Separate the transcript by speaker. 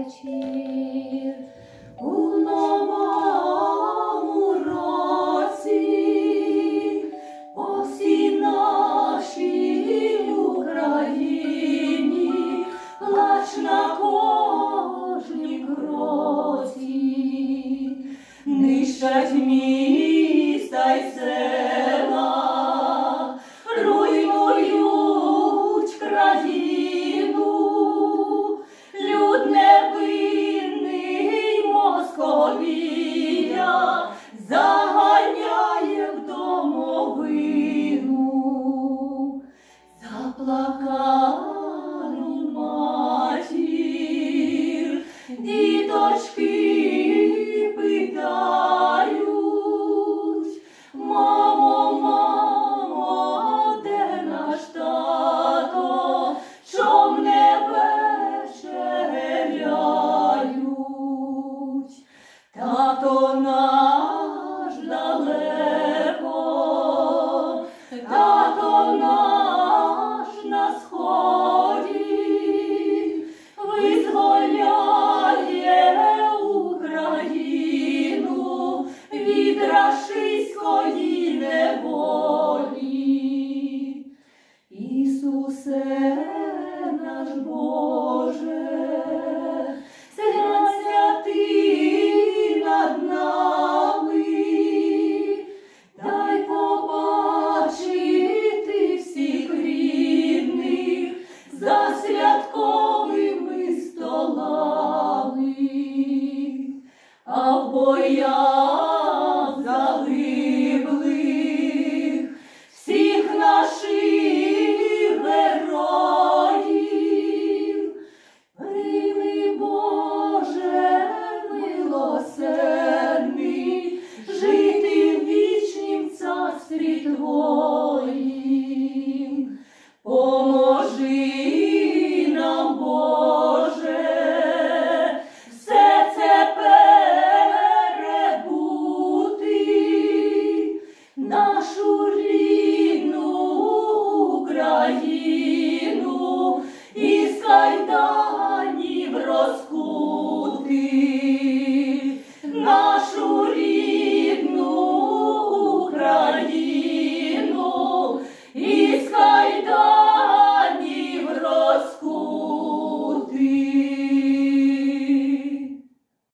Speaker 1: вечір. У новому році по всій нашій Україні плач на кожнім кроці, нищать міста й села, руйнують країну, люд невинний московія заганяє в домовину. Заплакану матір діточки питають: мамо, мамо, де наш тато, чом не вечеряють? Тато наш далеко, тато наш на сході, визволяє Україну від рашистської неволі. Ісусе наш Боже, зглянь святий над нами, дай побачити всіх рідних за святковими столами, а в боях загиблих всіх наших героїв прийми, Боже милосердний, жити в вічнім царстві Твоїм. Поможи нам, Боже, все це перебути, нашу